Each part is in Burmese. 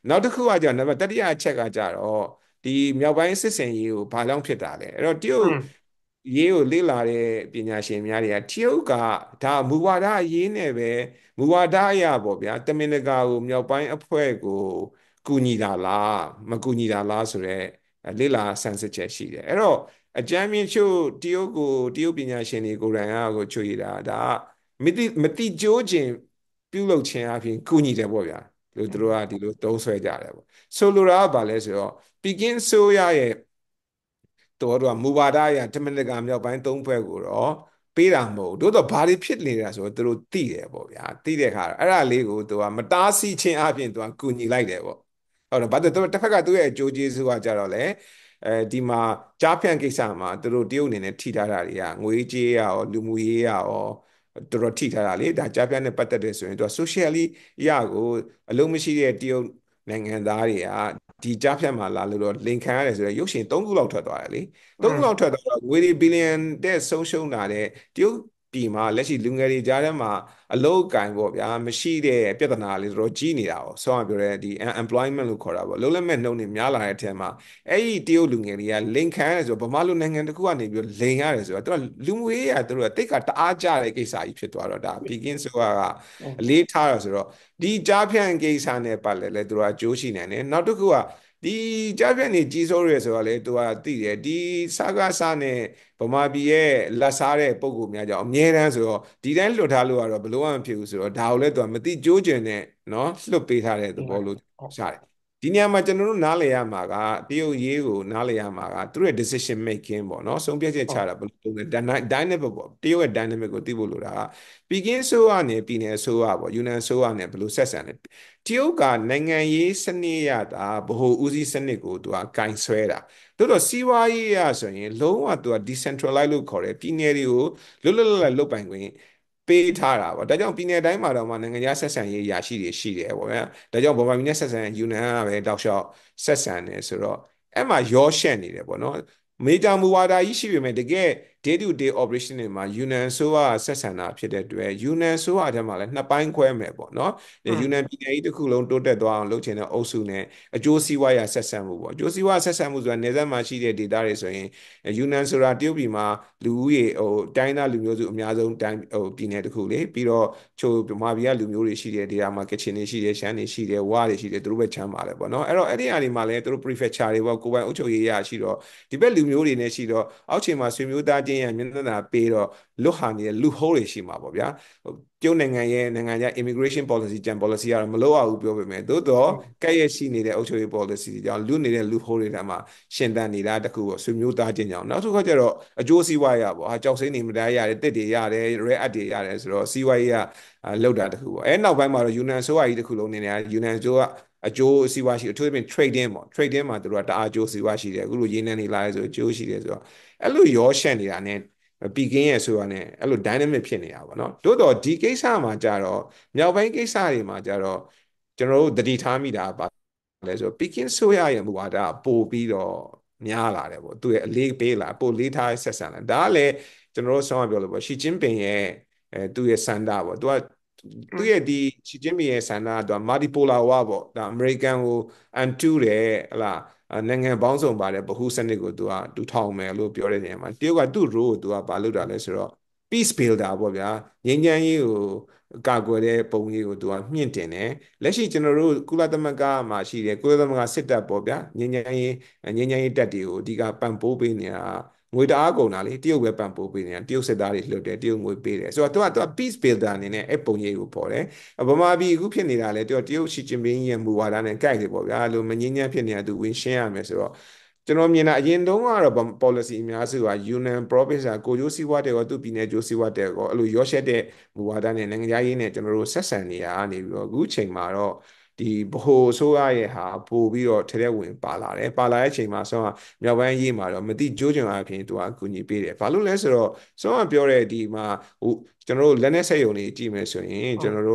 နောက်တစ်ခုကကြာနံပါတ်တတိယအချက်ကကြတော့ဒီမြောက်ပိုင်းစစ်စင်ရေးကိုဘာကြောင့်ဖြစ်တာလဲအဲ့တော့တရုတ်ရေးကိုလေ့လာတဲ့ပညာရှင်များတွေကတရုတ်ကဒါမူဝါဒအရေးနဲ့ပဲမူဝါဒအရပေါ့ဗျာတမင်တကာကိုမြောက်ပိုင်းအဖွဲ့ကိုကူညီတာလားမကူညီတာလားဆိုတော့လေ့လာဆန်းစစ်ချက်ရှိတယ်အဲ့တော့အကြမ်းမြင့်ချို့တရုတ်ပညာရှင်တွေကိုယ်တိုင်ကကိုချွေတာဒါမတိကျိုးခြင်းပြုလုပ်ခြင်းအပြင်ကူညီတယ်ပေါ့ဗျာသူတို့ကဒီလိုသုံးဆွဲကြတယ်ပေါ့ဆိုလိုတာကဘာလဲဆိုတော့ပီကင်းဆိုးရရဲ့တို့ကမူဝါဒအရတမင်တကာမြောက်ပိုင်းသုံးဖွဲ့ကိုတော့ပေးတာမဟုတ်တို့တော့ဘာတွေဖြစ်နေတာဆိုတော့သူတို့သိတယ်ပေါ့ဗျာသိတဲ့အခါအဲ့ဒါလေးကိုသူကမတားဆီးခြင်းအပြင်သူကကူညီလိုက်တယ်ပေါ့ဟုတ်တယ်ဘာလို့တစ်ဖက်ကသူ့ရဲ့အကျိုးကျေးဇူးကကြတော့လေဒီမှာကြားဖြန့်ကိစ္စမှာသူတို့တရုတ်အနေနဲ့ထိထားတာတွေကငွေကြေးရရောလူမှုရေးရရောတော်တော်ထိထားတာလေဒါကြားဖြန့်နဲ့ပတ်သက်တယ်ဆိုရင်သူက socially ရကိုအလုံးမရှိတဲ့တရုတ်နိုင်ငံသားတွေကဒီကြားဖြတ်မှာလာလို့တော့လင်ခံရတယ်ဆိုတော့ရုပ်ရှင်၃ခုလောက်ထွက်သွားတယ်လေ၃ခုလောက်ထွက်သွားတော့ငွေတွေဘီလီယံတဲ့ဆုံးရှုံးတာတဲ့တရုတ်ပြည်မှာလက်ရှိလူငယ်တွေကြားထဲမှာအလုပ်အကိုင်ပေါ့ဗျာမရှိတဲ့ပြဿနာလေးတော်ကြီးနေတာ哦ဆောင်းပြောတဲ့ဒီ unemployment လို့ခေါ်တာပေါ့လုံးလက်မဲ့နှုန်းတွေများလာတဲ့အထက်မှာအဲ့ဒီတရုတ်လူငယ်တွေကလင်ခံရတယ်ဆိုတော့ဗမာလူနိုင်ငံတစ်ခုကနေပြီးတော့လိန်ရတယ်ဆိုတော့သူကလူငွေရသူတို့ကတိတ်ကတအားကြတဲ့ကိစ္စကြီးဖြစ်သွားတော့ဒါပီကင်းဆိုတာကအလေးထားရဆိုတော့ဒီကြားဖြန့်ကိစ္စနဲ့ပတ်လဲသူတို့ကအကျိုးရှိနိုင်တယ်နောက်တစ်ခုကဒီကြားဖြတ်နေကြီးစိုးရဲဆိုတော့လေသူကသိတယ်ဒီစကားစားနဲ့ဗမာပြည်ရဲ့လက်စားတဲ့ပုံကူများကြောင့်အမြဲတမ်းဆိုတော့ဒီတိုင်းလွတ်ထားလို့ကတော့ဘလို့မှမဖြစ်ဘူးဆိုတော့ဒါကိုလည်းသူကမတိကြိုးကျင်နဲ့နော်လွတ်ပေးထားတဲ့သဘောလို့ရှာတယ်ဒီနေရာမှာကျွန်တော်တို့နားလည်ရမှာကတရုတ်ရေးကိုနားလည်ရမှာကသူတို့ရဲ့ decision making ပေါ့နော်ဆုံးဖြတ်ချက်ချတာဘယ်လိုလဲ dynamic ပေါ့တရုတ်ရဲ့ dynamic ကိုသိဖို့လိုတာကပီကင်းဆိုးကနေပြည်နယ်ဆိုးอ่ะပေါ့ယူနန်ဆိုးကနေဘယ်လိုဆက်ဆံလဲတရုတ်ကနိုင်ငံရေးစနစ်ရတာဗဟိုဦးစီးစနစ်ကိုသူကကင်ဆွဲတာတို့တော့စီးပွားရေးရဆိုရင်လုံးဝသူက decentralize လို့ခေါ်တယ်ပြည်နယ်တွေကိုလွတ်လွတ်လပ်လပ်လုပ်ပိုင်ခွင့်ပေးထားတာပေါ့ဒါကြောင့်ပြည်နယ်တိုင်းမှာတော့မှနိုင်ငံခြားဆက်ဆံရေးရာရှိတွေရှိတယ်ပေါ့ဗျာဒါကြောင့်ဗမာပြည်နဲ့ဆက်ဆံယူနန်ကပဲတောက်လျှောက်ဆက်ဆံတယ်ဆိုတော့အဲ့မှာရောရှက်နေတယ်ပေါ့နော်မေဂျာမူဝါဒကြီးရှိပေမဲ့တကယ် day to day operation တွေမှာယူနန်ဆိုကဆက်ဆံတာဖြစ်တဲ့အတွက်ယူနန်ဆိုကအထက်မှာလည်းနှစ်ပိုင်းခွဲမယ်ပေါ့နော်ယူနန်ပြည်နယ်ကြီးတစ်ခုလုံးတိုးတက်သွားအောင်လုပ်ချင်တဲ့အုပ်စုနဲ့အကျိုးစီးပွားရဆက်ဆံမှုပေါ့အကျိုးစီးပွားဆက်ဆံမှုဆိုတာနေဆက်မှာရှိတဲ့ data တွေဆိုရင်ယူနန်ဆိုတာတရုတ်ပြည်မှာလူဦးရေတိုင်းသားလူမျိုးစုအများဆုံးတိုင်းပြည်နယ်တစ်ခုလေပြီးတော့ချိုဗမာပြည်ကလူမျိုးတွေရှိတဲ့ data မှာကချင်တွေရှိတယ်ရှမ်းတွေရှိတယ်ဝါတွေရှိတယ်သူတို့ပဲချမ်းပါလေပေါ့နော်အဲ့တော့အဲ့ဒီအရာတွေမှာလည်းသူတို့ prefecture တွေပေါ့ကိုယ်ပိုင်အုပ်ချုပ်ရေးရရှိတော့ဒီဘက်လူမျိုးတွေနဲ့ရှိတော့အောက်ခြေမှာဆွေမျိုးသားချင်းရမျက်နှာပေးတော့လွတ်ဟာနေတဲ့လူဟိုးတွေရှိမှာပေါ့ဗျာကျုံနိုင်ငံရဲ့နိုင်ငံခြား immigration policy ကြံ policy ကတော့မလို့အောင်ပြောပေမဲ့သို့တော့ကဲ့ရဲ့ရှိနေတဲ့အုပ်ချုပ်ရေး policy တွေကြောင့်လူနေတဲ့လူဟိုးတွေတည်းမှာရှင်သန်နေတာတခုပေါ့ဆွေမျိုးသားချင်းကြောင့်နောက်တစ်ခါကျတော့အကျိုးစီးပွားရပေါ့ဟာကြောက်စိမ့်နေမတရားရတယ်တစ်တွေရတယ် red အပ်တွေရတယ်ဆိုတော့စီးပွားရေးကလောက်တာတခုပေါ့အဲနောက်ပိုင်းမှာတော့ယူနန်ဆိုးကြီးတခုလုံးနေနေယူနန်ဆိုးကအကျိုးစီးပွားရှိအထူးသဖြင့် trading ပေါ့ trading မှာတို့ကတအားအကျိုးစီးပွားရှိတယ်အခုလိုရင်းနှီးနေလာရဲဆိုအကျိုးရှိတယ်ဆိုတော့အဲ့လိုရောရှက်နေတာ ਨੇ ပီကင်းရဲ့ဆိုတာ ਨੇ အဲ့လို dynamic ဖြစ်နေတာပေါ့နော်တိုးတော့ဒီကိစ္စမှာကြတော့မြောက်ပိုင်းကိစ္စတွေမှာကြတော့ကျွန်တော်တို့တတိထားမိတာပါလဲဆိုပီကင်းဆိုရရဲ့မူဝါဒပို့ပြီးတော့များလာတယ်ပေါ့သူရဲ့အလေးပေးလာပို့လေးထားဆက်ဆံလာဒါကလည်းကျွန်တော်တို့ဆောင်းပြောလို့ပေါ့ရှီကျင်းပင်ရဲ့သူ့ရဲ့စန္ဒပေါ့သူရဲ့ဒီရှီကျင်းပင်ရဲ့စန္ဒကမာဒီပိုလာဝါပေါ့ဒါအမေရိကန်ကိုအန်တူးတယ်ဟလာနိုင်ငံပေါင်းစုံပါတယ်ဗဟုစနစ်ကိုသူထောင်မယ်လို့ပြောတဲ့နေရာမှာတရုတ်ကသူ့ role ကိုဘာလုပ်တာလဲဆိုတော့ peace builder ပေါ့ဗျာငြိမ်းချမ်းရေးကိုကာကွယ်တဲ့ပုံကြီးကိုမြင့်တင်တယ်လက်ရှိကျွန်တော်တို့ကုလသမဂ္ဂမှာရှိတယ်ကုလသမဂ္ဂစစ်တပ်ပေါ့ဗျာငြိမ်းချမ်းရေးတပ်တွေကိုအဓိကပံ့ပိုးပေးနေတာငွေတအားကုန်တာလေတရုတ်ပဲပံ့ပိုးပေးနေတာတရုတ်စစ်သားတွေလှုပ်တယ်တရုတ်ငွေပေးတယ်ဆိုတော့သူက peace builder အနေနဲ့အဲ့ပုံကြီးကိုပေါ်တယ်ဗမာပြည်အခုဖြစ်နေတာလေတရုတ်ရှီကျင်းပင်းရဲ့မူဝါဒနဲ့ကိုက်တယ်ပေါ့ဗျာလို့မငြင်းညမ်းဖြစ်နေတာသူဝင်ရှင်းရမယ်ဆိုတော့ကျွန်တော်မြင်တာအရင်တုန်းကတော့ policy အများစုက Yunnan province ကကိုကျိုးစီးပွားတဲ့ကောသူပြည်နယ်ကျိုးစီးပွားတဲ့ကောအဲ့လိုရောရှက်တဲ့မူဝါဒနဲ့နိုင်ငံခြားရေးနဲ့ကျွန်တော်တို့ဆက်ဆံနေရနေပြီးတော့အခုချိန်မှာတော့ဒီဗဟိုအစိုးရရဲ့ဟာပို့ပြီးတော့ထဲထဲဝင်ပါလာတယ်ပါလာတဲ့အချိန်မှာဆောင်းကမြောက်ပိုင်းရေးမှာတော့မတိကြိုးကြံအဖြစ်သူကအကူအညီပေးတယ်ဘာလို့လဲဆိုတော့ဆောင်းကပြောတဲ့ဒီမှာဟိုကျွန်တော်တို့လက်နက်ဆက်ယုံတွေကြည့်မယ်ဆိုရင်ကျွန်တော်တို့က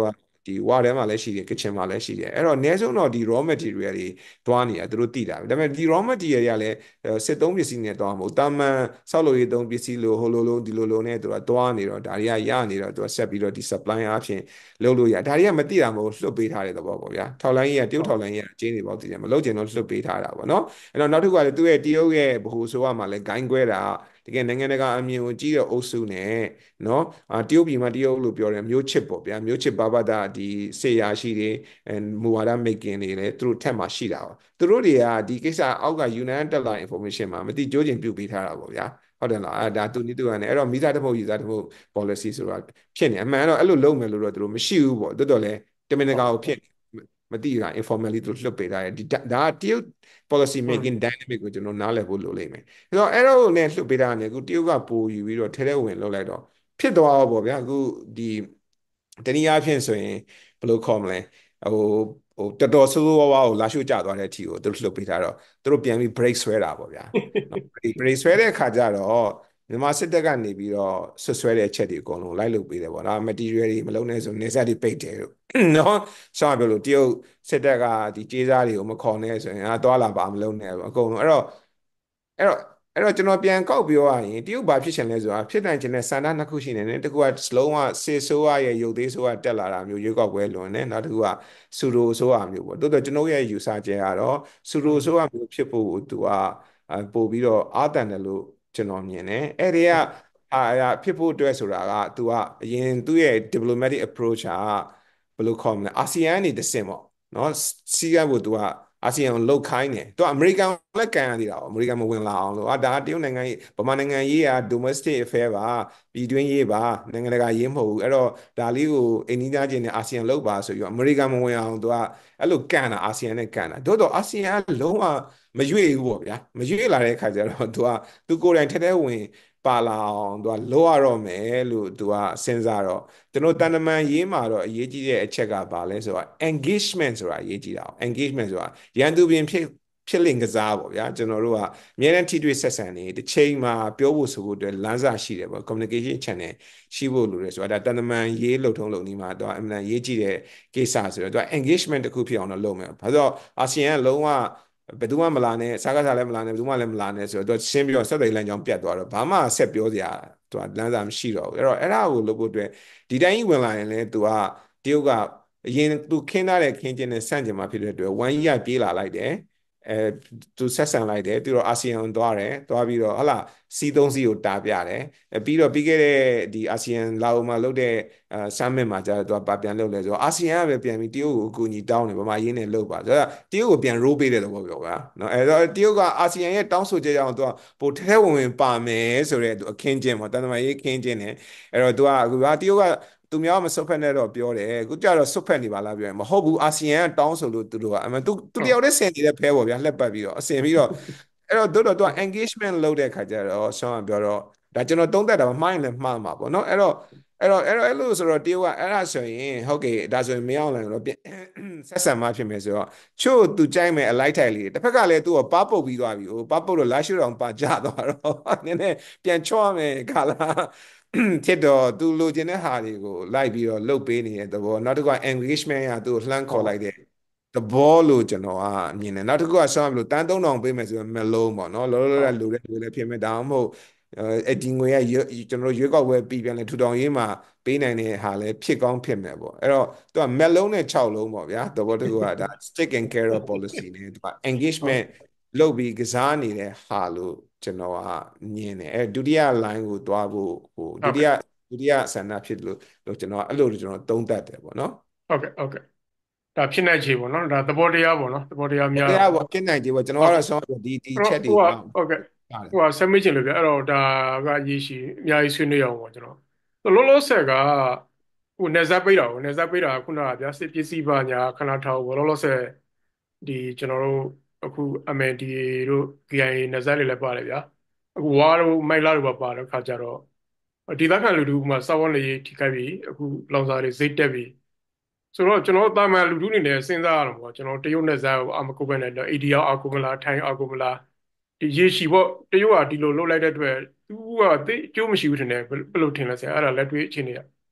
ဒီဝါထဲမှာလည်းရှိတယ် kitchen မှာလည်းရှိတယ်အဲ့တော့အနည်းဆုံးတော့ဒီ raw material တွေတွားနေတာသူတို့သိတာဒါပေမဲ့ဒီ raw material တွေကလည်းစစ်သုံးပစ္စည်းနဲ့တွားမဟုတ်တာမန်ဆောက်လုပ်ရေးသုံးပစ္စည်းလို့ဟိုလိုလိုဒီလိုလိုနဲ့သူကတွားနေတော့ဒါတွေကရနေတော့သူကဆက်ပြီးတော့ဒီ supply အဖြစ်လုပ်လို့ရဒါတွေကမသိတာမဟုတ်လွှတ်ပေးထားတဲ့သဘောပေါ့ဗျာထောက်လိုင်းကြီးကတရုတ်ထောက်လိုင်းကြီးကကျင်းနေပေါ့သိတယ်မလုပ်ချင်တော့လွှတ်ပေးထားတာပေါ့နော်အဲ့တော့နောက်တစ်ခုကလည်းသူ့ရဲ့တရုတ်ရဲ့ဗဟိုဆိုရမှာလည်းဂိုင်းခွဲတာတကယ်နိုင်ငံတကာအမြင်ကိုကြည့်တဲ့အုပ်စုနဲ့နော်တရုတ်ပြည်မှာတရုတ်လို့ပြောတယ်မျိုးချစ်ပေါ့ဗျာမျိုးချစ်ဘာဘာတာဒီစေရာရှိတွေမူဝါဒမိတ်ကင်တွေလည်းသူတို့ထက်မှရှိတာပါသူတို့တွေကဒီကိစ္စအောက်က United တက်လာ information မှာမသိကြိုးကျင်ပြုတ်ပေးထားတာပေါ့ဗျာဟုတ်တယ်လားဒါသူနီးသူကနေအဲ့တော့မိသားတမုတ်ယူသားတမုတ် policy ဆိုတာဖြစ်နေအမှန်တော့အဲ့လိုလုပ်မယ်လို့တော့သူတို့မရှိဘူးပေါ့တော်တော်လဲတမင်တကာကိုဖြစ်မသိတာ informally သူလွှတ်ပေးထားတယ်ဒီဒါကတရုတ် policy making dynamic ကိုကျွန်တော်နားလည်ဖို့လိုလိမ့်မယ်အဲ့တော့အဲ့တော့နဲ့လွှတ်ပေးတာနဲ့အခုတရုတ်ကပိုယူပြီးတော့ထဲထဲဝင်လုပ်လိုက်တော့ဖြစ်သွားတော့ပေါ့ဗျာအခုဒီတနည်းအားဖြင့်ဆိုရင်ဘယ်လိုခေါ်မလဲဟိုတော်တော်ဆိုးဆိုးဝါးဝါးကိုလာရှို့ကျသွားတဲ့အထိကိုသူတို့လှုပ်ပေးထားတော့သူတို့ပြန်ပြီး break ဆွဲတာပေါ့ဗျာနော် break ဆွဲတဲ့အခါကျတော့မြန်မာစစ်တပ်ကနေပြီးတော့ဆွဆွဲတဲ့အချက်တွေအကုန်လုံးလိုက်လုပ်ပေးတယ်ပေါ့နော် material တွေမလုံးနဲ့ဆိုနေဆက်တွေပိတ်တယ်လို့နော်ဆောင်းပြောလို့တရုတ်စစ်တပ်ကဒီကြေးစားတွေကိုမခေါ်နဲ့ဆိုရင်သွားလာပါမလုံးနဲ့အကုန်လုံးအဲ့တော့ကျွန်တော်ပြန်ကောက်ပြောရရင်တရုတ်ဘာဖြစ်ချင်လဲဆိုတာဖြစ်နိုင်ချင်တဲ့ဆန္ဒနှစ်ခုရှိနေတယ်တခုကလုံးဝစေဆိုးရရဲ့ရုပ်သေးဆိုးရတက်လာတာမျိုးရွေးကောက်ပွဲလွန်နေနောက်တစ်ခုကဆူရိုဆိုးရမျိုးပေါ့တိုးတော့ကျွန်တော်ရဲ့ယူဆချက်ကတော့ဆူရိုဆိုးရမျိုးဖြစ်ဖို့သူကပို့ပြီးတော့အာတန်တယ်လို့ကျွန်တော်မြင်တယ်အဲ့ဒီကဖြစ်ဖို့အတွက်ဆိုတာကသူကအရင်သူ့ရဲ့ diplomatic approach ကဘယ်လိုခေါ်မလဲအာဆီယံနေတစ်ဆင့်ပေါ့နော်စီးကပ်ဖို့သူကအာဆီယံကိုလှုပ်ခိုင်းတယ်သူကအမေရိကန်လည်းကန်ရသေးတာပေါ့အမေရိကန်မဝင်လာအောင်လို့ဒါတရုတ်နိုင်ငံရေးဗမာနိုင်ငံရေးက domestic affair ပါပြည်တွင်းရေးပါနိုင်ငံတကာရေးမဟုတ်ဘူးအဲ့တော့ဒါလေးကိုအိန္ဒိယချင်းနဲ့အာဆီယံလှုပ်ပါဆိုပြီးတော့အမေရိကန်မဝင်အောင်သူကအဲ့လိုကန်တာအာဆီယံနဲ့ကန်တာတို့တော့အာဆီယံကလုံးဝမရွေ့ဘူးပေါ့ဗျာမရွေ့လာတဲ့အခါကျတော့သူကိုယ်တိုင်ထဲထဲဝင်ပါလာအောင်သူကလိုရတော့မယ်လို့သူကစဉ်းစားတော့ကျွန်တော်တန်တမန်ရေးမှာတော့အရေးကြီးတဲ့အချက်ကဘာလဲဆိုတော့ engagement ဆိုတာအရေးကြီးတာ engagement ဆိုတာရန်သူပြင်ဖြစ်လင့်ကစားပေါ့ဗျာကျွန်တော်တို့ကအများနဲ့ထိတွေ့ဆက်ဆံနေတစ်ချိန်မှာပြောဖို့ဆိုဖို့အတွက်လမ်းစာရှိတယ်ပေါ့ communication channel ရှိဖို့လိုတယ်ဆိုတာဒါတန်တမန်ရေးလှုပ်ထုံးလုပ်နေမှာတော့အမှန်ရေးကြည့်တဲ့ကိစ္စဆိုတော့သူက engagement တစ်ခုဖြစ်အောင်တော့လုပ်မယ်ဘာလို့အာဆီယံကလုံးဝဘယ်သူမှမလာနဲ့စားကားစားလည်းမလာနဲ့ဘယ်သူမှလည်းမလာနဲ့ဆိုတော့သူရှင်းပြီးတော့ဆက်သွယ်လမ်းကြောင်းပြတ်သွားတော့ဘာမှဆက်ပြောစရာသူကလမ်းစာမရှိတော့ဘူးအဲ့တော့အဲ့ဒါကိုလုပ်ဖို့အတွက်ဒီတိုင်းကြီးဝင်လာရင်လည်းသူကတရုတ်ကအရင်သူခင်းထားတဲ့ခင်းကျင်းနဲ့ဆန့်ကျင်မှာဖြစ်တဲ့အတွက်ဝမ်ကြီးကပြေးလာလိုက်တယ်အဲသူဆက်ဆံလိုက်တယ်ပြီးတော့အာဆီယံသွားတယ်သွားပြီးတော့ဟလာစီးသုံးစီးကိုတာပြတယ်ပြီးတော့ပြီးခဲ့တဲ့ဒီအာဆီယံလာအိုမှာလုပ်တဲ့ဆမ်မစ်မှာကျတော့သူကပြန်လုပ်လဲဆိုတော့အာဆီယံကပဲပြန်ပြီးတရုတ်ကိုအကူအညီတောင်းတယ်ဗမာရင်းနဲ့လုပ်ပါဆိုတော့တရုတ်ကိုပြန်ရိုးပေးတယ်လို့ပြောဗျာနော်အဲတော့တရုတ်ကအာဆီယံရဲ့တောင်းဆိုချက်ကြောင့်သူကပိုထဲဝင်ပါမယ်ဆိုတဲ့သူအခင်းကျင်းပေါ့တန်တမာရေးခင်းကျင်းတယ်အဲ့တော့သူကအခုကတရုတ်ကသူများမစွတ်ဖက်နဲ့တော့ပြောတယ်အခုကျတော့စွတ်ဖက်နေပါလားပြောရင်မဟုတ်ဘူးအာဆီယံကတောင်းဆိုလို့သူတို့ကအမှန်သူတယောက်တည်းဆင်နေတဲ့ဖဲပေါ့ဗျာလှက်ပတ်ပြီးတော့အစင်ပြီးတော့အဲ့တော့တို့တော့သူက engagement လုပ်တဲ့ခါကျတော့ဆောင်းကပြောတော့ဒါကျွန်တော်သုံးသပ်တာမှားရင်လည်းမှားမှာပေါ့နော်အဲ့လိုဆိုတော့တရုတ်ကအဲ့ဒါဆိုရင်ဟုတ်ကဲ့ဒါဆိုရင်မရောက်နိုင်တော့ဆက်ဆံမှဖြစ်မယ်ဆိုတော့ချို့သူကြိုက်မယ်အလိုက်ထိုင်လေးတစ်ဖက်ကလည်းသူ့ကိုပါပုတ်ပြီးသွားပြီဟိုပါပုတ်တော့လာရှုတော်ပါကြသွားတော့နည်းနည်းပြန်ချော့မယ်ခါလာဖြစ်တော့သူလိုချင်တဲ့ဟာတွေကိုလိုက်ပြီးတော့လုပ်ပေးနေတဲ့သဘောနောက်တစ်ခုက engagement ကသူ့ကိုလှမ်းခေါ်လိုက်တဲ့သဘောလို့ကျွန်တော်ကမြင်တယ်နောက်တစ်ခုကဆောင်းဘလို့တန်း3000ပေးမယ်ဆိုရင်မလုံးပေါ့နော်လောလောလတ်လူတဲ့ဖြစ်မယ်ဒါမှမဟုတ်ဒီငွေကကျွန်တော်ရွေးကောက်ပွဲပြီးပြန်လဲထူထောင်ရေးမှာပေးနိုင်တဲ့ဟာလဲဖြစ်ကောင်းဖြစ်မယ်ပေါ့အဲ့တော့သူကမက်လုံးနဲ့6လုံးပေါ့ဗျာသဘောတစ်ခုကဒါ stick and carrot policy နဲ့သူက engagement လုပ်ပြီးကစားနေတဲ့ဟာလို့ကျွန်တော်ကမြင်တယ်ဒုတိယ line ကိုတွားဖို့ဟိုဒုတိယဆန္ဒဖြစ်လို့ကျွန်တော်အဲ့လိုကျွန်တော်သုံးသပ်တယ်ပေါ့နော်ဟုတ်ကဲ့ဒါဖြစ်နိုင်ခြေပေါ့နော်ဒါသဘောတရားပေါ့နော်သဘောတရားများတရားပေါ့ဖြစ်နိုင်ခြေပေါ့ကျွန်တော်ကတော့ဆောင်းဒီချက်တွေဟုတ်ကဲ့ဆက်မေးချင်လို့ပြအဲ့တော့ဒါကရေးရှိအများကြီးဆွေးနွေးအောင်ပေါ့ကျွန်တော်လောလောဆယ်ကဟိုနေဇက်ပိတ်တာခုနကဗျာစစ်ပစ္စည်းပါညာခဏထားဖို့လောလောဆယ်ဒီကျွန်တော်တို့အခု MNDAA တို့ KIA နေဇက်တွေလည်းပါတယ်ဗျာအခုဝါတို့မိုက်လာတို့ပါတဲ့ခါကျတော့ဒေသခံလူထုမှစောက်ဝန်းလေးထိခိုက်ပြီအခုလောင်စာတွေဈေးတက်ပြီဆိုတော့ကျွန်တော်တာမန်လူထုအနေနဲ့စဉ်းစားရတော့ပေါ့ကျွန်တော်တရုတ်နဲ့ဇာတ်အာမကုပဲနဲ့ ADR အာကုမလားထိုင်းအာကုမလားဒီရေရှည်ပေါ့တရုတ်ကဒီလိုလုပ်လိုက်တဲ့အတွက်သူကသိအကျိုးမရှိဘူးထင်တယ်ဘယ်လိုထင်လဲဆရာအဲ့ဒါလက်တွေ့အခြေအနေက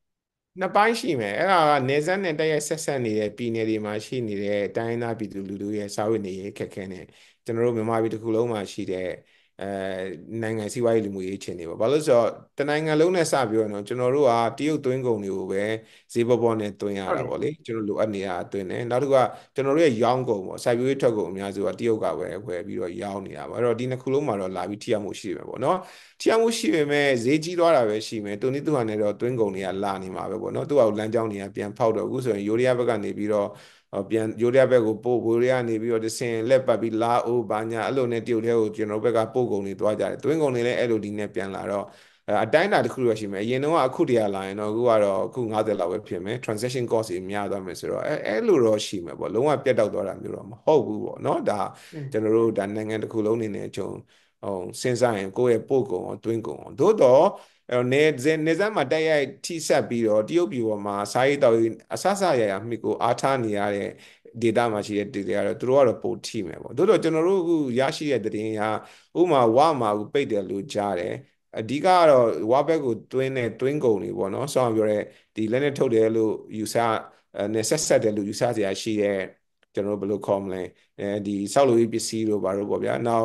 နှစ်ပိုင်းရှိမယ်အဲ့ဒါကနေဆက်နဲ့တိုက်ရိုက်ဆက်ဆက်နေတဲ့ပြည်နယ်တွေမှာရှိနေတဲ့တိုင်းရင်းသားပြည်သူလူထုရဲ့စာဝတ်နေရေးခက်ခဲနေကျွန်တော်တို့မြန်မာပြည်တစ်ခုလုံးမှာရှိတဲ့အဲနိုင်ငံစီးပွားရေးလူမှုရေးအခြေအနေပေါ့ဘာလို့ဆိုတော့တနိုင်ငံလုံးနဲ့စပြီးတော့ကျွန်တော်တို့ကတရုတ်သွင်းကုန်တွေကိုပဲဈေးပေါ်ပေါ်နဲ့သွင်းရဟုတ်တယ်တာပေါ့လေကျွန်တော်လိုအပ်နေတာသွင်းတယ်နောက်တစ်ခုကကျွန်တော်တို့ရဲ့ရောင်းကုန်ပေါ့စိုက်ပျိုးရေးထွက်ကုန်အများစုကတရုတ်ကပဲဝယ်ပြီးတော့ရောင်းနေတာပေါ့အဲ့တော့ဒီနှစ်ခုလုံးမှာတော့လာပြီးထိရောက်မှုရှိတယ်ပေါ့နော် ထျောက်မှုရှိပေမဲ့ဈေးကြီးသွားတာပဲရှိမယ်။တူနည်းသူဟာနဲ့တော့သွင်းကုန်တွေကလာနေမှာပဲပေါ့နော်။သူ့ဟာလမ်းကြောင်းတွေကပြန်ဖောက်တော့အခုဆိုရင်ယိုရီးယားဘက်ကနေပြီးတော့ပြန်ယိုရီးယားဘက်ကိုပို့ယိုရီးယားကနေပြီးတော့တဆင်လက်ပတ်ပြီးလာအိုဘာညာအဲ့လိုနဲ့တရုတ်ထဲကိုကျွန်တော်ဘက်ကပို့ကုန်တွေသွားကြတယ်။သွင်းကုန်တွေလည်းအဲ့လိုဒီနဲ့ပြန်လာတော့အတိုင်းအတာတစ်ခုတော့ရှိမယ်။အရင်တော့အခုတည်းကလာရင်တော့အခုကတော့အခု90လောက်ပဲဖြစ်မယ်။ transaction cost တွေများသွားမယ်ဆိုတော့အဲ့လိုတော့ရှိမယ်ပေါ့။လုံးဝပြတ်တောက်သွားတာမျိုးတော့မဟုတ်ဘူးပေါ့နော်။ဒါကျွန်တော်တို့ဒါနိုင်ငံတစ်ခုလုံးအနေနဲ့ဂျုံဟိုစဉ်းစားရင်ကိုယ့်ရဲ့ပို့ကုန်ရောတွင်းကုန်ရောသို့တော့နေစမ်းမှာတိုက်ရိုက်ထိဆက်ပြီးတော့တရုတ်ပြည်ပေါ်မှာစားရေးတောက်ရေးအဆဆရရမိကိုအားထားနေရတဲ့ဒေတာမှာရှိတဲ့ဒေတာကတော့သူတို့ကတော့ပိုထိမယ်ပေါ့သို့တော့ကျွန်တော်တို့အခုရရှိတဲ့သတင်းကဥမာဝမှာပိတ်တယ်လို့ကြားတယ်အဓိကကတော့ဝါဘက်ကိုတွင်းတဲ့တွင်းကုန်တွေပေါ့နော်ဆောင်းပြောတဲ့ဒီလက်နဲ့ထုတ်တယ်လို့ယူဆနဲ့ဆက်တယ်လို့ယူဆစရာရှိတဲ့ကျွန်တော်တို့ဘယ်လိုခေါ်မလဲဒီဆောက်လုပ်ရေးပစ္စည်းတို့ဘာလို့ပေါ့ဗျာနောက်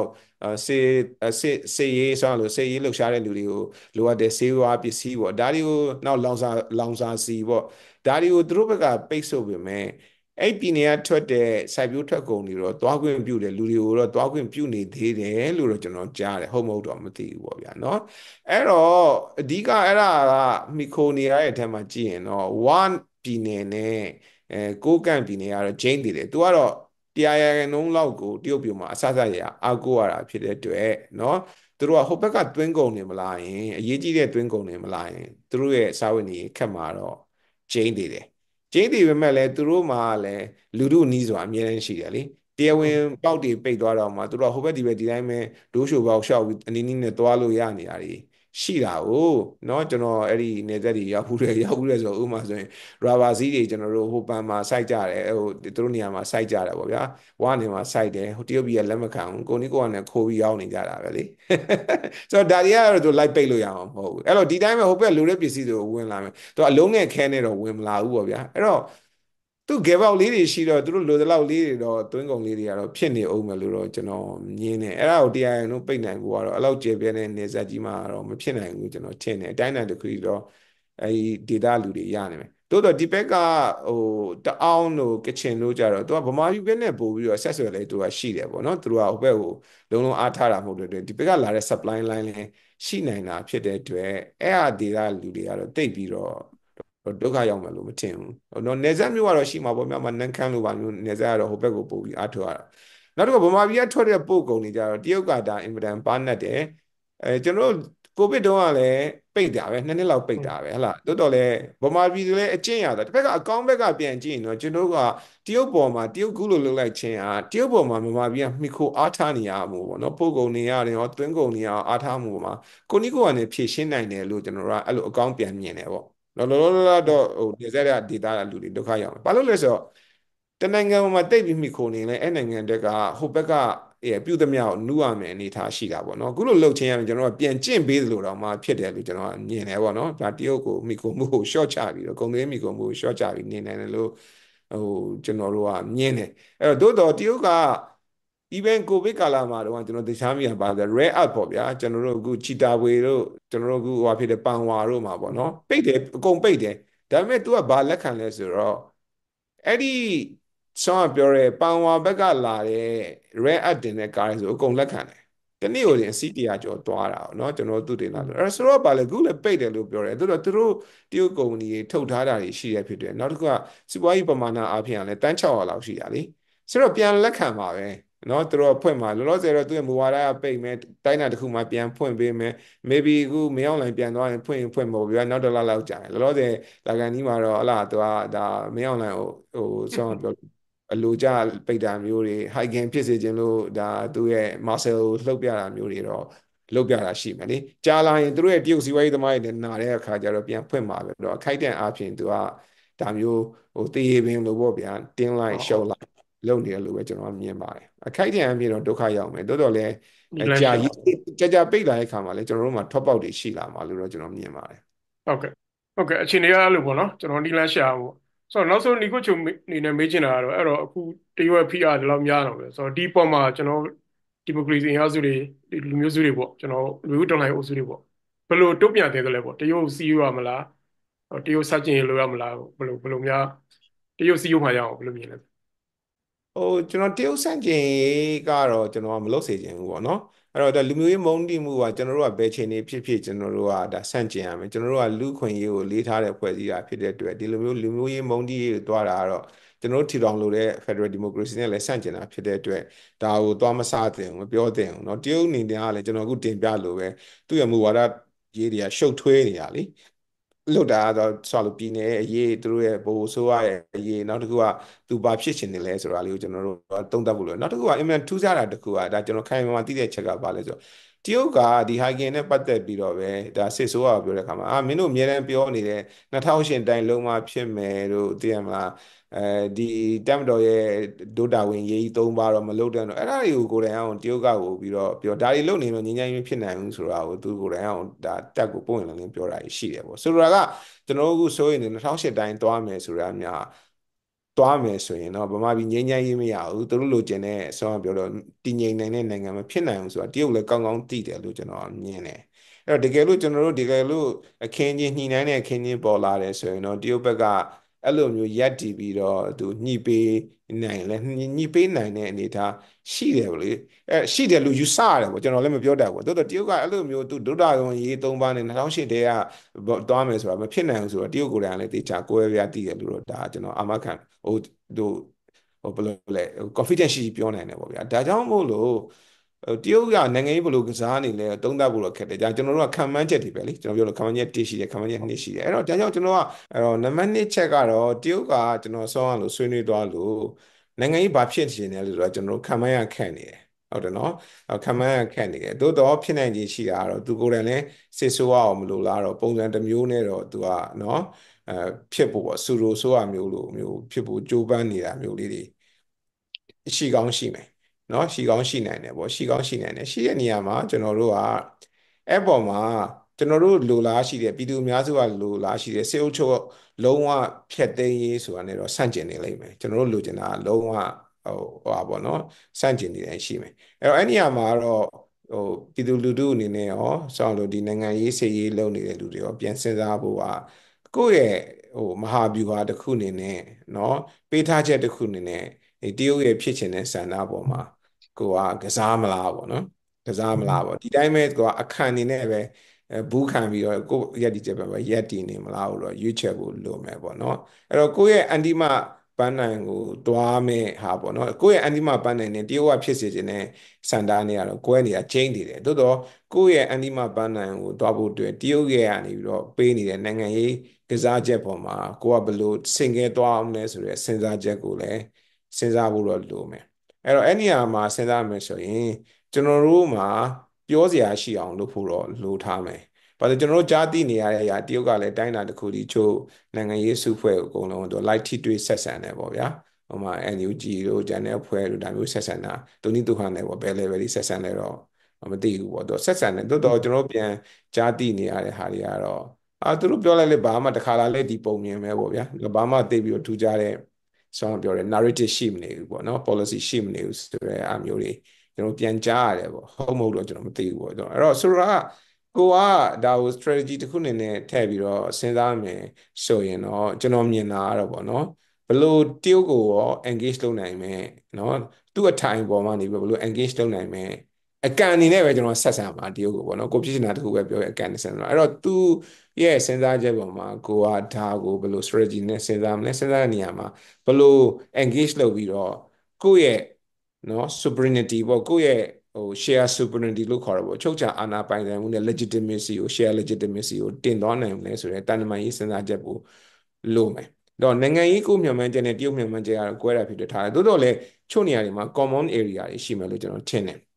စေရေးဆောင်းလို့စေရေးလှုပ်ရှားတဲ့လူတွေကိုလိုအပ်တဲ့စေဝါပစ္စည်းပေါ့ဒါတွေကိုနောက်လောင်စာစီပေါ့ဒါတွေကိုသူတို့ဘက်ကပိတ်ဆို့ပေမဲ့အဲ့ပြည်နယ်ကထွက်တဲ့စိုက်ပျိုးထွက်ကုန်တွေတော့သွားခွင့်ပြုတယ်လူတွေကိုတော့သွားခွင့်ပြုနေသေးတယ်လို့တော့ကျွန်တော်ကြားတယ်ဟုတ်မဟုတ်တော့မသိဘူးပေါ့ဗျာเนาะအဲ့တော့အဓိကအဲ့ဒါကမီခိုနေရတဲ့အထက်မှာကြည့်ရင်တော့ဝမ်ပြည်နယ်နဲ့ကိုးကန့်ပြည်နယ်ကတော့ဂျိန်းတည်တယ်သူကတော့100%လောက်ကိုတရုတ်ပြည်မှာအဆအဆရအားကိုးရတာဖြစ်တဲ့အတွက်เนาะသူတို့ကဟိုဘက်ကတွင်းကုန်နေမလားရင်အရေးကြီးတဲ့တွင်းကုန်နေမလားရင်သူတို့ရဲ့စာဝတ်နေခက်မှာတော့ဂျိန်းတည်တယ်ဂျိန်းတည်ပေမဲ့လည်းသူတို့မှာလည်းလူထုနီးစွာအများကြီးရှိတယ်လေတရားဝင်ပေါက်တွေပိတ်သွားတော့မှသူတို့ကဟိုဘက်ဒီဘက်ဒီတိုင်းပဲဒိုးရှိုပေါက်ရှောက်ပြီးအနည်းနည်းနဲ့သွားလို့ရနေတာတွေရှိတာ哦เนาะကျွန်တော်အဲ့ဒီနေသက်တွေရောက်ဘူးလေဆိုတော့ဥပမာဆိုရင်ရာဘာစီးတွေကျွန်တော်တို့ဟိုပန်မှာစိုက်ကြတယ်ဟိုသူတို့နေရာမှာစိုက်ကြတယ်ပေါ့ဗျာဝါနေမှာစိုက်တယ်ဟိုတရုတ်ပြည်ကလက်မခံဘူးကိုနီကိုကလည်းခိုးပြီးရောက်နေကြတာပဲလေဆိုတော့ဒါတွေကတော့သူလိုက်ပိတ်လို့ရအောင်မဟုတ်ဘူးအဲ့တော့ဒီတိုင်းပဲဟိုဘက်လိုတဲ့ပစ္စည်းတွေဝင်လာမယ်သူအလုံးနဲ့ခဲနဲ့တော့ဝင်မလာဘူးပေါ့ဗျာအဲ့တော့သူ့ gap out လေးတွေရှိတော့သူတို့လိုသလောက်လေးတွေတော့သွင်းကုန်လေးတွေကတော့ဖြစ်နေအောင်မယ်လို့တော့ကျွန်တော်မြင်တယ်အဲ့ဒါကိုတရားရင်တော့ပိတ်နိုင်ဖို့ကတော့အဲ့လောက်ကျေပြဲတဲ့နေဆက်ကြီးမှာတော့မဖြစ်နိုင်ဘူးကျွန်တော်ထင်တယ်အတိုင်းအတာတစ်ခုတော့အဲဒီ data လူတွေရနိုင်မယ်တိုးတော့ဒီဘက်ကဟိုတအောင်တို့ကချင်တို့ကြတော့သူကဗမာပြည်ဘက်နဲ့ပို့ပြီးတော့ဆက်ဆွယ်လဲသူကရှိတယ်ပေါ့နော်သူတို့ကဟိုဘက်ကိုလုံးလုံးအားထားတာမဟုတ်တဲ့အတွက်ဒီဘက်ကလာတဲ့ supply line လဲရှိနိုင်တာဖြစ်တဲ့အတွက်အဲ့ဟာ data လူတွေကတော့တိတ်ပြီးတော့ဒုက္ခရောက်မယ်လို့မထင်ဘူး။တော့နေဆက်မျိုးကတော့ရှိမှာပေါ့မြန်မာနန်းခမ်းလိုပါမျိုးနေဆက်ကတော့ဟိုဘက်ကိုပို့ပြီးအားထုတ်ရတာ။နောက်တစ်ခုဗမာပြည်ကထွက်တဲ့ပို့ကုန်တွေကြတော့တရုတ်ကဒါအင်မတန်ပါနတ်တယ်။ကျွန်တော်တို့ကိုဗစ်တုန်းကလည်းပိတ်တာပဲ2 နှစ်လောက်ပိတ်တာပဲဟလာ။တိုးတော်လည်းဗမာပြည်တွေလည်းအကျင့်ရတာတစ်ဖက်ကအကောင့်ဘက်ကပြန်ကြည့်ရင်တော့ကျွန်တော်တို့ကတရုတ်ပေါ်မှာတရုတ်ကူးလို့လုပ်လိုက်ခြင်းဟာတရုတ်ပေါ်မှာဗမာပြည်ကမိခိုအားထားနေရမှုပေါ့နော်ပို့ကုန်တွေရတယ်ရောသွင်းကုန်တွေရောအားထားမှုမှာကိုနီကိုကနေဖြည့်ရှင်းနိုင်တယ်လို့ကျွန်တော်တို့ကအဲ့လိုအကောင့်ပြန်မြင်တယ်ပေါ့။လောတော့ဟိုနေဆက်တဲ့ဒေတာလူတွေဒုက္ခရောက်မယ်ဘာလို့လဲဆိုတော့တနိုင်ငံမှာတိတ်ပြီးမိခိုနေလဲအဲ့နိုင်ငံတက်ကဟိုဘက်ကပြုသမျှကိုနူးရမယ်အနေထားရှိတာပေါ့နော်အခုလိုလှုပ်ချင်းရရင်ကျွန်တော်ကပြန်ကျင့်ပေးသလိုတော့မှဖြစ်တယ်လို့ကျွန်တော်ကမြင်တယ်ပေါ့နော်ဒါတရုတ်ကိုမိခိုမှုကိုရှော့ချပြီးတော့ဂုံသွေးမိခိုမှုကိုရှော့ချပြီးနေနိုင်တယ်လို့ဟိုကျွန်တော်တို့ကမြင်တယ်အဲ့တော့သို့တော်တရုတ်က even ကိုဗစ်ကာလမှာတော့ကျွန်တော်တခြားမိရပါဆို rare up ပေါ့ဗျာကျွန်တော်တို့အခုချီတာဝေတို့ကျွန်တော်တို့အခုဟိုဖြစ်တဲ့ပန်ဝါတို့မှာပေါ့နော်ပိတ်တယ်အကုန်ပိတ်တယ်ဒါပေမဲ့ तू ကဘာလက်ခံလဲဆိုတော့အဲ့ဒီဆောင်းပြောရဲပန်ဝါဘက်ကလာတဲ့ rare up တင်တဲ့ကားတွေဆိုအကုန်လက်ခံတယ်တနေ့ကိုတင်စီး100ကျော်သွားတာเนาะကျွန်တော်တို့သူတင်လာလို့အဲ့ဆိုတော့ဗာလေခုလည်းပိတ်တယ်လို့ပြောတယ်သူတို့တရုတ်ကုမ္ပဏီတွေထုတ်ထားတာတွေရှိရဖြစ်တယ်နောက်တစ်ခုကစီးပွားရေးပမာဏအပြင်ကလည်းတန်း600လောက်ရှိတာလေဆိုတော့ပြန်လက်ခံပါပဲနော်သူတို့ဖွင့်မှာလောလောဆယ်တော့သူ့ရဲ့မူဝါဒကပိတ်မယ်တိုင်းတာတစ်ခုမှပြန်ဖွင့်ပေးမယ် maybe အခုမရောက်နိုင်ပြန်သွားရင်ဖွင့်မို့ဗျာနောက်တစ်လလောက်ကြာတယ်လောလောဆယ်လာကန်ကြီးမှာတော့ဟလာသူကဒါမရောက်နိုင်ဟိုဆောင်းပြောအလိုကြပိတ်တာမျိုးတွေ high gain ဖြစ်စေခြင်းလို့ဒါသူ့ရဲ့ muscle လှုပ်ပြတာမျိုးတွေတော့လှုပ်ပြတာရှိမယ်လေကြာလာရင်သူတို့ရဲ့တရုတ်စီးပွားရေးသမားတွေနာတဲ့အခါကျတော့ပြန်ဖွင့်မှာပဲတော့အခိုက်အတန့်အားဖြင့်သူကဒါမျိုးဟိုတေးပင်လို့ပေါ့ဗျာတင်းလိုက်ရှော့လိုက်လုပ်နေတယ်လို့ပဲကျွန်တော်မြင်ပါတယ်အခိုက်အတန့်အပြင်တော့ဒုက္ခရောက်မယ်တိုးတော်လည်းကြာကြီးကြာပိတ်လာတဲ့အခါမှာလည်းကျွန်တော်တို့မှာ top out တွေရှိလာမှာလို့တော့ကျွန်တော်မြင်ပါတယ်ဟုတ်ကဲ့ဟုတ်ကဲ့အခြေအနေကအဲ့လိုပေါ့နော်ကျွန်တော်နီလန်းရှာဖို့ဆိုတော့နောက်ဆုံးနီကိုချုံအနေနဲ့မေးချင်တာကတော့အဲ့တော့အခုတရွက်ဖိအားဒီလောက်များတော့ပဲဆိုတော့ဒီပေါ်မှာကျွန်တော်ဒီမိုကရေစီအင်အားစုတွေဒီလူမျိုးစုတွေပေါ့ကျွန်တော်လူဦးတော်လှန်ရေးအုပ်စုတွေပေါ့ဘယ်လိုတုံ့ပြန်တယ်လဲပေါ့တရုတ်စီးယူရမလားတရုတ်ဆက်ကျင်လို့ရမလားဘယ်လိုများတရုတ်စီးယူမှရအောင်ဘယ်လိုမြင်လဲဟိုကျွန်တော်တရုတ်ဆန့်ကျင်ရေးကတော့ကျွန်တော်ကမလုပ်စေချင်ဘူးပေါ့နော်အဲ့တော့ဒါလူမျိုးရေးမုန်းတီးမှုကကျွန်တော်တို့ကဘယ်ချိန်နေဖြစ်ဖြစ်ကျွန်တော်တို့ကဒါဆန့်ကျင်ရမယ်ကျွန်တော်တို့ကလူခွင့်ရေးကိုလေးထားတဲ့ဖွဲ့စည်းတာဖြစ်တဲ့အတွက်ဒီလိုမျိုးလူမျိုးရေးမုန်းတီးရေးကိုတွားတာကတော့ကျွန်တော်တို့ထီထောင်လို့တဲ့ Federal Democracy နဲ့လည်းဆန့်ကျင်တာဖြစ်တဲ့အတွက်ဒါကိုတွားမဆသင့်ဘူးမပြောသင့်ဘူးเนาะတရုတ်အနေနဲ့ကလည်းကျွန်တော်အခုတင်ပြလို့ပဲသူ့ရဲ့မူဝါဒရေးတွေကရှုပ်ထွေးနေတာလေလောက်တာတော့ဆိုလို့ပြည်နယ်အရေးသူတို့ရဲ့ဗဟိုဆိုးရရဲ့အရေးနောက်တစ်ခုကသူဘာဖြစ်ချင်တယ်လဲဆိုတာလေးကိုကျွန်တော်တို့သုံးသပ်ဖို့လို့နောက်တစ်ခုကအင်မန်ထူးခြားတာတစ်ခုကဒါကျွန်တော်ခိုင်မာသိတဲ့ချက်ကဘာလဲဆိုတော့တရုတ်ကဒီဟိုင်ဂင်နဲ့ပတ်သက်ပြီးတော့ပဲဒါစစ်ဆိုးရပြောတဲ့ခါမှာမင်းတို့အများအားပြောနေတဲ့2008တိုင်လုံးမှဖြစ်မယ်လို့သိရမလားဒီတက်မတော်ရဲ့ဒုတာဝန်ရေးကြီး၃ပါးတော့မလုပ်တဲ့တော့အဲ့ဒါတွေကိုကိုယ်တိုင်အောင်တရုတ်ကကိုပြီးတော့ပြောဒါတွေလုပ်နေလို့ငြိမ်းချမ်းရေးဖြစ်နိုင်ဘူးဆိုတာကိုသူကိုယ်တိုင်အောင်ဒါတက်ကိုပုံရင်လည်းပြောတာရှိတယ်ပေါ့ဆိုတော့ကကျွန်တော်တို့ဆိုရင်2008တိုင်းသွားမယ်ဆိုတာများသွားမယ်ဆိုရင်တော့ဗမာပြည်ငြိမ်းချမ်းရေးမရဘူးသူတို့လိုချင်တဲ့အစောပြောတော့တည်ငြိမ်နိုင်တဲ့နိုင်ငံမဖြစ်နိုင်ဘူးဆိုတာတရုတ်လည်းကောင်းကောင်းသိတယ်လို့ကျွန်တော်မြင်တယ်အဲ့တော့တကယ်လို့ကျွန်တော်တို့တကယ်လို့အခင်းချင်းညှိနှိုင်းတဲ့အခင်းချင်းပေါ်လာတယ်ဆိုရင်တော့တရုတ်ဘက်ကအဲ့လိုမျိုးရက်တည်ပြီးတော့သူညှိပေးနိုင်လဲညှိပေးနိုင်တဲ့အနေအထားရှိတယ်ဗလေရှိတယ်လို့ယူဆရတယ်ပေါ့ကျွန်တော်လည်းမပြောတတ်ဘူးတိုးတော့တရုတ်ကအဲ့လိုမျိုးသူဒုတာရုံရေး၃ပါးနဲ့2008တဲကသွားမယ်ဆိုတာမဖြစ်နိုင်ဘူးဆိုတော့တရုတ်ကိုယ်တိုင်လည်းတေချာကိုယ်ရတည်တယ်လို့တော့ဒါကျွန်တော်အာမခံဟိုတို့ဘယ်လိုလဲ confidence ရှိပြောနိုင်တယ်ပေါ့ဗျာဒါကြောင့်မို့လို့တရုတ်ကနိုင်ငံရေးဘယ်လိုကစားနေလဲသုံးသပ်ဖို့တော့ခက်တယ်ကြာကျွန်တော်တို့ကခံမှန်းချက်တွေပဲလေကျွန်တော်ပြောလို့ခံမှန်းချက်1ရှိတယ်ခံမှန်းချက်2ရှိတယ်အဲ့တော့ဒါကြောင့်ကျွန်တော်ကအဲ့တော့နံပါတ်1ချက်ကတော့တရုတ်ကကျွန်တော်ဆောင်းရလို့ဆွေးနွေးသွားလို့နိုင်ငံရေးဘာဖြစ်နေလဲလို့ဆိုတော့ကျွန်တော်တို့ခံမှန်းရခက်နေတယ်ဟုတ်တယ်နော်ခံမှန်းရခက်နေတယ်သို့တော့ဖြစ်နိုင်ခြေရှိတာကတော့သူကိုယ်တိုင်လည်းစစ်ဆိုးအောင်မလို့လားတော့ပုံစံတစ်မျိုးနဲ့တော့သူကနော်အဲဖြစ်ဖို့ပေါ့ဆူရိုဆိုးရမျိုးလိုမျိုးဖြစ်ဖို့ကြိုးပမ်းနေတာမျိုးလေးတွေရှိကောင်းရှိမယ်เนาะရှိကောင်းရှိနိုင်တယ်ပေါ့ရှိကောင်းရှိနိုင်တယ်ရှိတဲ့နေရာမှာကျွန်တော်တို့ကအဲ့ပေါ်မှာကျွန်တော်တို့လိုလားရှိတယ်ပြည်သူအများစုကလိုလားရှိတယ်စေအုပ်ချုပ်လုံးဝဖျက်သိမ်းရေးဆိုတာနဲ့တော့ဆန့်ကျင်နေလိမ့်မယ်ကျွန်တော်တို့လိုချင်တာလုံးဝဟာပေါ့နော်ဆန့်ကျင်နေတယ်ရှိမယ်အဲ့တော့အဲ့နေရာမှာတော့ဟိုပြည်သူလူထုအနေနဲ့ရောဆောင်းလို့ဒီနိုင်ငံရေးစေရေးလုပ်နေတဲ့လူတွေရောပြန်စဉ်းစားဖို့ကကိုယ့်ရဲ့မဟာဗျူဟာတစ်ခုအနေနဲ့เนาะပေးထားချက်တစ်ခုအနေနဲ့ဒီတရုတ်ရဲ့ဖြစ်ချင်တဲ့ဆန္ဒပေါ်မှာကိုကကစားမလားပေါ့နော်ကစားမလားပေါ့ဒီတိုင်းပဲကိုကအခန့်နေနဲ့ပဲဘူးခံပြီးတော့ကိုယ့်ရက်ဒီချက်ပဲရက်တည်နေမလားလို့တော့ရွေးချယ်ဖို့လိုမယ်ပေါ့နော်အဲ့တော့ကိုယ့်ရဲ့အန်တီမပန်းနိုင်ကိုတွားမဲ့ဟာပေါ့နော်ကိုယ့်ရဲ့အန်တီမပန်းနိုင်နဲ့တရုတ်ကဖြစ်စေခြင်းနဲ့စန္ဒာနေရတော့ကိုယ့်ရဲ့နေရာချင်းတည်တယ်သို့တော့ကိုယ့်ရဲ့အန်တီမပန်းနိုင်ကိုတွားဖို့အတွက်တရုတ်ရဲ့ကနေပြီးတော့ပေးနေတဲ့နိုင်ငံရေးကစားချက်ပေါ်မှာကိုကဘယ်လိုဆင်ကဲသွားအောင်လဲဆိုတဲ့စဉ်းစားချက်ကိုလည်းစဉ်းစားဖို့တော့လိုမယ်အဲ့တော့အဲ့နေရာမှာစဉ်းစားမယ်ဆိုရင်ကျွန်တော်တို့မှာပြောစရာရှိအောင်လုပ်ဖို့တော့လိုထားမယ်။ဘာလို့ကျွန်တော်တို့ကြားသိနေရတဲ့အရာတရုတ်ကလည်းတိုင်းတာတစ်ခုဒီချို့နိုင်ငံရေးစုဖွဲ့ကိုအကုန်လုံးတော့ light ထိတွေ့ဆက်ဆံတယ်ပေါ့ဗျာ။ဟိုမှာ NUG တို့ဂျန်နယ်ဖွဲ့တို့ဒါမျိုးဆက်ဆံတာတူနီတူဟန်တယ်ပေါ့ဘယ် level ကြီးဆက်ဆံလဲတော့မသိဘူးပေါ့တော့ဆက်ဆံတယ်တိုးတော့ကျွန်တော်ပြန်ကြားသိနေရတဲ့ဟာတွေကတော့သူတို့ပြောလိုက်လေဘာမှတခါလာလဲဒီပုံမြင်ပဲပေါ့ဗျာဘာမှသိပြီးတော့ထူးခြားတဲ့ဆောင်းပြောတယ် narrative ရှိမနေဘူးပေါ့နော် policy ရှိမနေဘူးဆိုတဲ့အမျိုးတွေကျွန်တော်ပြန်ကြားရတယ်ပေါ့ဟုတ်မဟုတ်တော့ကျွန်တော်မသိဘူးပေါ့အဲ့တော့ဆိုတော့ကိုကဒါကို strategy တစ်ခုအနေနဲ့ထည့်ပြီးတော့စဉ်းစားမယ်ဆိုရင်တော့ကျွန်တော်မြင်တာကတော့ပေါ့နော်ဘလို့တရုတ်ကိုရော engage လုပ်နိုင်မယ်နော်သူ့အထိုင်ပေါ်မှာနေပြီးဘလို့ engage လုပ်နိုင်မယ်အကန်အနေနဲ့ပဲကျွန်တော်ဆက်ဆံပါတရုတ်ကိုပေါ့နော်ကိုဖြစ်ချင်တာတစ်ခုပဲပြောရအကန်နဲ့ဆက်ဆံပါအဲ့တော့သူရဲ့စဉ်းစားချက်ပေါ်မှာကိုကဒါကိုဘလို့ strategy နဲ့စဉ်းစားမလဲစဉ်းစားတဲ့နေရာမှာဘလို့ engage လုပ်ပြီးတော့ကိုယ့်ရဲ့နော် sovereignty ပေါ့ကိုယ့်ရဲ့share sovereignty လို့ခေါ်တော့ပေါ့ချုပ်ချာအာဏာပိုင်ဆိုင်မှုနဲ့ legitimacy ကို share legitimacy ကိုတင်သွားနိုင်မလဲဆိုတဲ့တန်တမာရေးစဉ်းစားချက်ကိုလိုမယ်တော့နိုင်ငံရေးကိုမျှော်မှန်းချက်နဲ့တရုတ်မျှော်မှန်းချက်ကတော့ကွဲတာဖြစ်တဲ့ထားတယ်တိုးတော့လေချို့နေရာတွေမှာ common area တွေရှိမယ်လို့ကျွန်တော်ထင်တယ်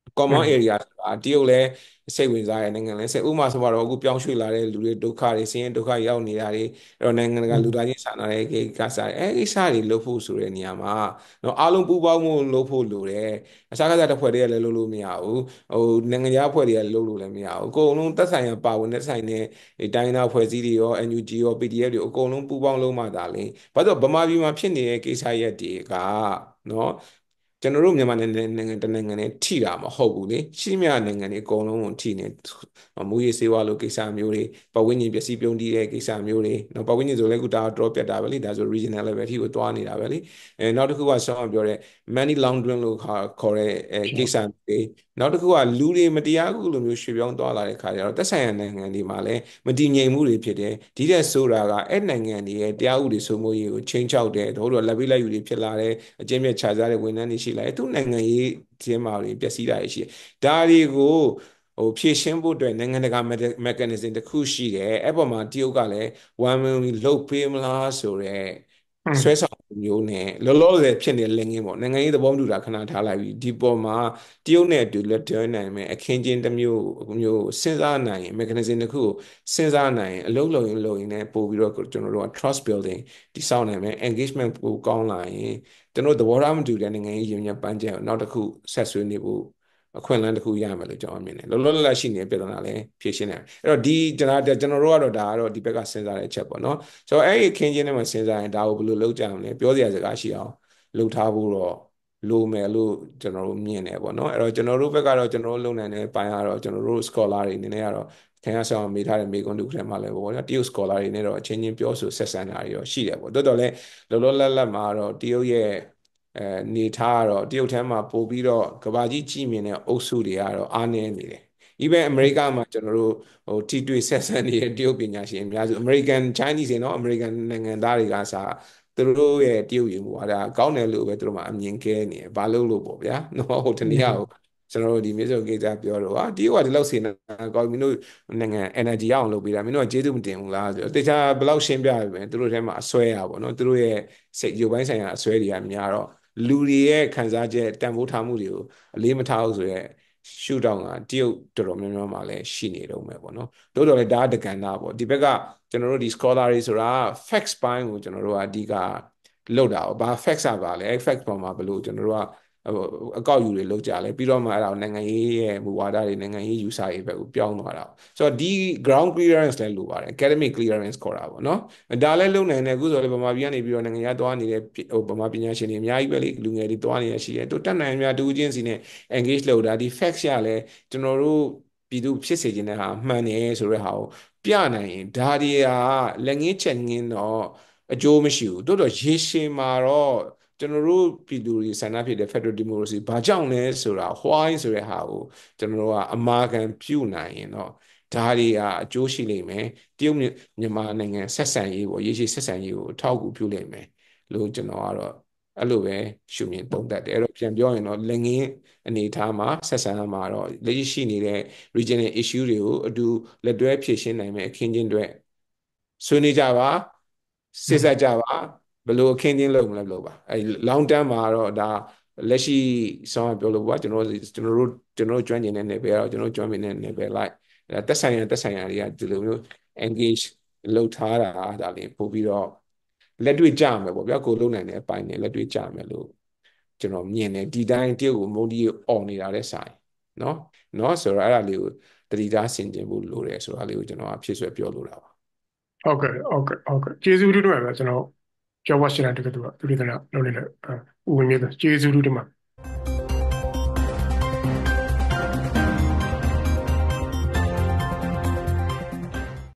common อืม area ဆိုတာတရုတ်လည်းစိတ်ဝင်စားတဲ့နိုင်ငံလည်းစိတ်ဥပမာဆိုတော့အခုပြောင်းရွှေ့လာတဲ့လူတွေဒုက္ခတွေဆင်းရဲဒုက္ခရောက်နေတာတွေအဲ့တော့နိုင်ငံတကာလူอืมသားချင်းစာနာတဲ့ကိစ္စတွေအဲ့ကိစ္စတွေလုပ်ဖို့ဆိုတဲ့နေရာမှာနော်အားလုံးပူးပေါင်းမှုလုပ်ဖို့လိုတယ်အစားကစားတစ်ဖွဲ့တည်းလည်းလုပ်လို့မရဘူးဟိုနိုင်ငံခြားအဖွဲ့တွေကလည်းလုပ်လို့လည်းမရဘူးအကုန်လုံးသက်ဆိုင်ရာပါဝင်တဲ့ဆိုင်တဲ့တိုင်းသားဖွဲ့စည်းတွေရော NUG ရော PDF တွေအကုန်လုံးပူးပေါင်းလုပ်မှသာလေဘာလို့ဗမာပြည်မှာဖြစ်နေတဲ့ကိစ္စရပ်တွေကနော်ကျွန်တော်တို့မြန်မာနိုင်ငံတနိုင်ငံနဲ့ထိတာမဟုတ်ဘူးလေရှိမြနိုင်ငံတွေအကုန်လုံးကိုထိနေမူရေးစေဝါလိုကိစ္စမျိုးတွေပတ်ဝန်းကျင်ပျက်စီးပြုန်းတီးတဲ့ကိစ္စမျိုးတွေနော်ပတ်ဝန်းကျင်ဆိုလည်းအခုဒါတော့ပြတ်တာပဲလေဒါဆို regional level ထိကိုတွားနေတာပဲလေနောက်တစ်ခုကဆောင်းပြောတဲ့ money laundering လို့ခေါ်တဲ့ကိစ္စတွေနောက်တစ်ခုကလူတွေမတရားအခုလိုမျိုးရွှေ့ပြောင်းသွားလာတဲ့ခါကျတော့သက်ဆိုင်ရာနိုင်ငံတွေမှာလည်းမတည်ငြိမ်မှုတွေဖြစ်တယ်ဒီတဲ့ဆိုတာကအဲ့နိုင်ငံတွေရဲ့တရားဥပဒေစိုးမိုးရေးကိုချိန်ချောက်တယ်တို့တို့လက်ပိလက်ယူတွေဖြစ်လာတယ်အကျင့်မြတ်ခြစားတဲ့ဝန်ထမ်းတွေရှိလာတယ်သူနိုင်ငံရေးချင်းမာတွေပျက်စီးတာရှိတယ်ဒါတွေကိုဖြည့်ရှင်းဖို့အတွက်နိုင်ငံတကာ mechanism တစ်ခုရှိတယ်အဲ့ပေါ်မှာတရုတ်ကလည်း one million လုတ်ပေးမလားဆိုတော့ဆွဲอืมဆောင်မှုမျိုးနဲ့လောလောဆယ်ဖြစ်နေတဲ့လက်ငင်းပေါ့နိုင်ငံရေးသဘောတူတာခဏထားလိုက်ပြီးဒီပေါ်မှာတရုတ်နဲ့အတူလက်တွဲနိုင်မယ်အခင်းကျင်းတစ်မျိုးစဉ်းစားနိုင်ရင် mechanism တစ်ခုကိုစဉ်းစားနိုင်ရင်အလုံးလုံးနဲ့ပို့ပြီးတော့ကျွန်တော်တို့က trust building တည်ဆောက်နိုင်မယ် engagement ပိုကောင်းလာရင်ကျွန်တော်သဘောထားမတူတဲ့နိုင်ငံရေးရင်းမြစ်ပန်းကျင်နောက်တစ်ခုဆက်ဆွေးနေဖို့အခွင့်အလမ်းတစ်ခုရမယ်လို့ကျွန်တော်မြင်တယ်လောလောလတ်လတ်ရှိနေတဲ့ပြဿနာလည်းဖြေရှင်းနိုင်အဲ့တော့ဒီကျွန်တော်တို့ကတော့ဒါကတော့ဒီဘက်ကစဉ်းစားတဲ့အချက်ပေါ့နော်ဆိုတော့အဲ့ဒီအခင်းကျင်းထဲမှာစဉ်းစားရင်ဒါကိုဘယ်လိုလုပ်ကြမလဲပြောစရာစကားရှိအောင်လုပ်ထားဖို့တော့လိုမယ်လို့ကျွန်တော်တို့မြင်တယ်ပေါ့နော်အဲ့တော့ကျွန်တော်တို့ဘက်ကတော့ကျွန်တော်တို့လုပ်နိုင်တဲ့ပိုင်းကတော့ကျွန်တော်တို့ scholar တွေအနေနဲ့ကတော့ခင်ဗျားဆောင်မေးထားတဲ့မေးခွန်းတစ်ခုထဲမှာလည်းပေါ့နော်တရုတ် scholar တွေနဲ့တော့အချင်းချင်းပြောဆိုဆက်ဆံတာတွေရောရှိတယ်ပေါ့တော်တော်လည်းလောလောလတ်လတ်မှာတော့တရုတ်ရဲ့နေထားကတော့တရုတ်ထဲမှာပို့ပြီးတော့ကဘာကြီးကြည်မြင်တဲ့အုပ်စုတွေကတော့အားနည်းနေတယ်။ even အမေရိကမှာကျွန်တော်တို့ထိတွေ့ဆက်ဆံနေတဲ့တရုတ်ပညာရှင်အများစု American Chinese တွေနော် American နိုင်ငံသားတွေကစားသူတို့ရဲ့တရုတ်ယူမှုဟာဒါကောင်းတယ်လို့ပဲသူတို့မှအမြင်ကဲနေတယ်။ဘာလို့လို့ပေါ့ဗျာ။နော်ဟိုတနည်းအားကျွန်တော်တို့ဒီမြေစုံကိစ္စပြောတော့ဟာတရုတ်ကဒီလောက်စေနာကောင်းမင်းတို့နိုင်ငံ energy ရအောင်လုပ်ပေးတာမင်းတို့ကကျေးဇူးမတင်ဘူးလားဆိုတော့တခြားဘယ်လောက်ရှင်းပြရပဲသူတို့ထဲမှာအစွဲရပါတော့သူတို့ရဲ့စိတ်ရုပ်ပိုင်းဆိုင်ရာအစွဲတွေကများတော့လူတွေရဲ့ခံစားချက်တန်ဖိုးထားမှုတွေကိုအလေးမထားဘူးဆိုရဲရှုထောင့်ကတရုတ်တော်တော်များများမှာလည်းရှိနေတော့မယ်ပေါ့နော်တိုးတော်လည်းဒါတကန်တာပေါ့ဒီဘက်ကကျွန်တော်တို့ဒီ scholar တွေဆိုတာ facts ပိုင်းကိုကျွန်တော်တို့ကအဓိကလောက်တာပေါ့ဘာ facts อ่ะပါလဲ facts ပေါ်မှာဘယ်လိုကျွန်တော်တို့ကအကောက်ယူတွေလောက်ကြလဲပြီးတော့မှအဲ့ဒါနိုင်ငံရေးရဲ့မူဝါဒတွေနိုင်ငံရေးယူဆရေးဘက်ကိုပြောင်းသွားတာဆိုတော့ဒီ ground clearance လည်းလိုပါတယ် academic clearance ခေါ်တာပေါ့နော်ဒါလည်းလုံနိုင်တယ်အခုဆိုလည်းဗမာပြည်ကနေပြီးတော့နိုင်ငံရေးသွားနေတဲ့ဗမာပညာရှင်တွေအများကြီးပဲလေလူငယ်တွေသွားနေရရှိတယ်တို့တက်နိုင်များတူချင်းစီနဲ့ engage လုပ်တာဒီ facts ရလဲကျွန်တော်တို့ပြည်သူဖြစ်စေခြင်းတဲ့ဟာမှန်တယ်ဆိုတဲ့ဟာကိုပြနိုင်ရင်ဒါတွေကလက်ငင်းချက်ငင်းတော့အကျိုးမရှိဘူးတိုးတော့ရေရှည်မှာတော့ကျွန်တော်တို့ပြည်သူတွေဆန္ဒဖြစ်တဲ့ Federal Democracy ဘာကြောင့်လဲဆိုတာ why ဆိုတဲ့ဟာကိုကျွန်တော်တို့ကအမာခံပြုနိုင်ရင်တော့ဒါတွေကအကျိုးရှိလိမ့်မယ်တရုတ်မြန်မာနိုင်ငံဆက်ဆံရေးပေါ့ရေရှည်ဆက်ဆံရေးကိုအထောက်အကူပြုလိမ့်မယ်လို့ကျွန်တော်ကတော့အဲ့လိုပဲရှုမြင်သုံးသပ်တယ်အဲ့တော့ပြန်ပြောရင်တော့လက်ငင်းအနေအထားမှာဆက်ဆံမှာတော့လက်ရှိရှိနေတဲ့ regional issue တွေကိုအတူလက်တွဲဖြေရှင်းနိုင်မယ်အခင်းချင်းတွေဆွေးနွေးကြပါစစ်ဆက်ကြပါဘယ်လိုအခင်းချင်းလုပ်မလဲလို့ပါအဲ long term မှာတော့ဒါလက်ရှိဆောင်းပြောလို့ပါကျွန်တော်တို့ကျွမ်းကျင်တဲ့နယ်ပယ်ကတော့ကျွန်တော်တို့ကျွမ်းကျင်တဲ့နယ်ပယ်လိုက်သက်ဆိုင်ရာတွေကဒီလိုမျိုး engage လုပ်ထားတာဒါလေးပို့ပြီးတော့လက်တွေ့ကြမယ်ပေါ့ဗျာကိုလုံနိုင်တဲ့အပိုင်းနဲ့လက်တွေ့ကြမယ်လို့ကျွန်တော်မြင်တယ်ဒီတိုင်းတရုတ်ကိုမုန်းတီးអော်နေတာတဲ့ဆိုင်နော်ဆိုတော့အဲ့ဒါလေးကိုတတိထားဆင်ခြင်ဖို့လိုတယ်ဆိုတာလေးကိုကျွန်တော်အဖြစ်ဆွဲပြောလိုတာပါဟုတ်ကဲ့ဟုတ်ကဲ့ဟုတ်ကဲ့ကျေးဇူးတူးတင်ပါတယ်ကျွန်တော်ကျော်ဝါရှင်တန်တက္ကသိုလ်ကသုတေသနလုပ်နေတဲ့ဦးဝင်းမြင့်ကျေးဇူးတူးတင်ပါ